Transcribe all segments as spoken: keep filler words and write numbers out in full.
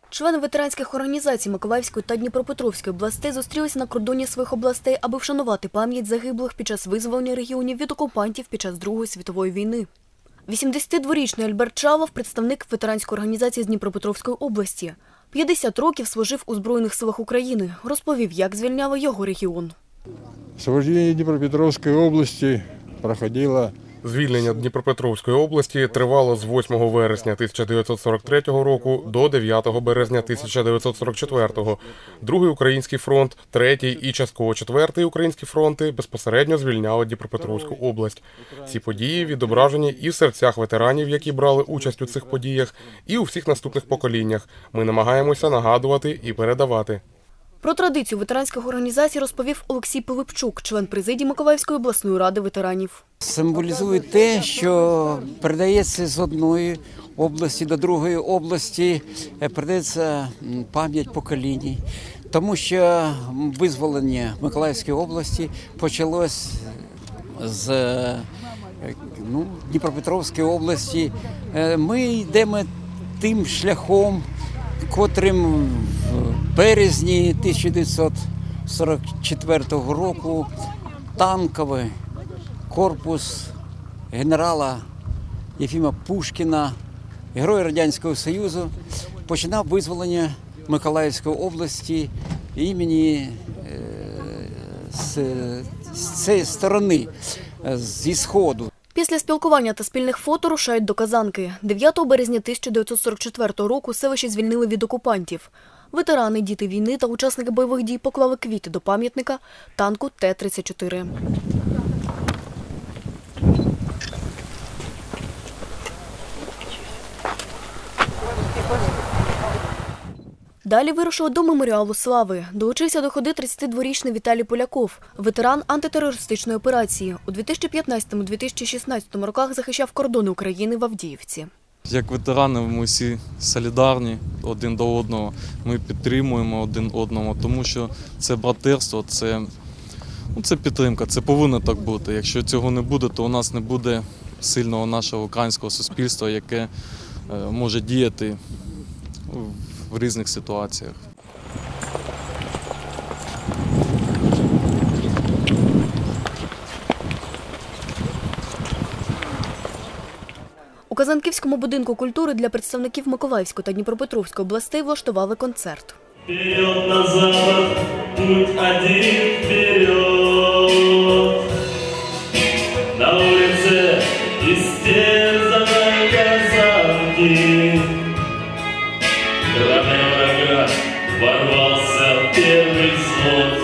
Члени ветеранських організацій Миколаївської та Дніпропетровської областей зустрілися на кордоні своїх областей, аби вшанувати пам'ять загиблих під час визволення регіонів від окупантів під час Другої світової війни. вісімдесятидворічний Альберт Чалов – представник ветеранської організації з Дніпропетровської області. п'ятдесят років служив у Збройних силах України. Розповів, як звільняли його регіон. Освобождення Дніпропетровської області проходило. Звільнення Дніпропетровської області тривало з восьмого вересня тисяча дев'ятсот сорок третього року до дев'ятого березня тисяча дев'ятсот сорок четвертого. Другий Український фронт, Третій і частково Четвертий Українські фронти безпосередньо звільняли Дніпропетровську область. Ці події відображені і в серцях ветеранів, які брали участь у цих подіях, і у всіх наступних поколіннях. Ми намагаємося нагадувати і передавати. Про традицію ветеранських організацій розповів Олексій Пилипчук, член президії Миколаївської обласної ради ветеранів. Символізує те, що передається з одної області до другої області, передається пам'ять поколінь. Тому що визволення Миколаївської області почалось з ну, Дніпропетровської області. Ми йдемо тим шляхом, котрим в березні тисяча дев'ятсот сорок четвертого року танковий корпус генерала Єфима Пушкіна, героя Радянського Союзу, починав визволення Миколаївської області імені з, з цієї сторони, зі Сходу. Після спілкування та спільних фото рушають до Казанки. дев'ятого березня тисяча дев'ятсот сорок четвертого року селище звільнили від окупантів. Ветерани, діти війни та учасники бойових дій поклали квіти до пам'ятника танку Т тридцять чотири. Далі вирушили до Меморіалу Слави. Долучився до ходи тридцятидворічний Віталій Поляков, ветеран антитерористичної операції. У дві тисячі п'ятнадцятому - дві тисячі шістнадцятому роках захищав кордони України в Авдіївці. Як ветерани ми всі солідарні один до одного, ми підтримуємо один одного, тому що це братерство, це, ну, це підтримка, це повинно так бути. Якщо цього не буде, то у нас не буде сильного нашого українського суспільства, яке може діяти в різних ситуаціях. У Казанківському будинку культури для представників Миколаївської та Дніпропетровської областей влаштували концерт. Вперед, на запад, путь один вперед. На улице истерзанной Казанки. Грабя врага ворвался первый взвод.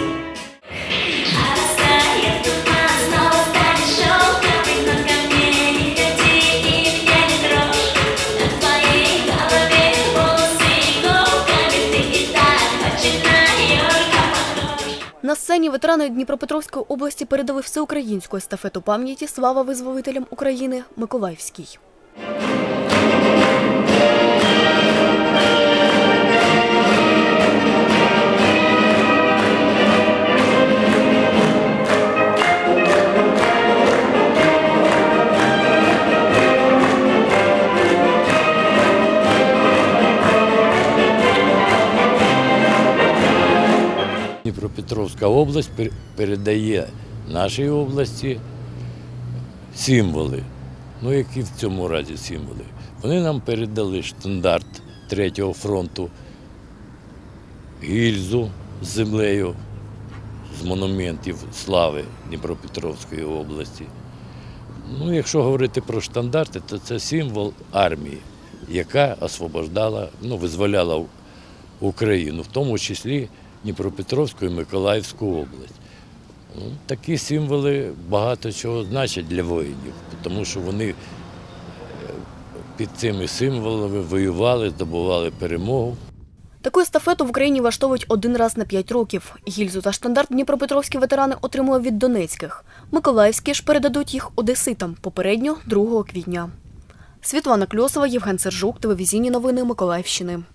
На сцені ветерани Дніпропетровської області передали всеукраїнську естафету пам'яті «Слава визволителям України» Миколаївській. Дніпропетровська область передає нашій області символи. Ну, які в цьому разі символи? Вони нам передали штандарт Третього фронту, гільзу з землею, з монументів слави Дніпропетровської області. Ну, якщо говорити про штандарти, то це символ армії, яка освобождала, ну, визволяла Україну, в тому числі Дніпропетровську і Миколаївську область. Ну, такі символи багато чого значать для воїнів, тому що вони під цими символами воювали, здобували перемогу. Таку естафету в Україні влаштовують один раз на п'ять років. Гільзу та штандарт дніпропетровські ветерани отримали від донецьких. Миколаївські ж передадуть їх одеситам, попередньо другого квітня. Світлана Кльосова, Євген Сержук, телевізійні новини Миколаївщини.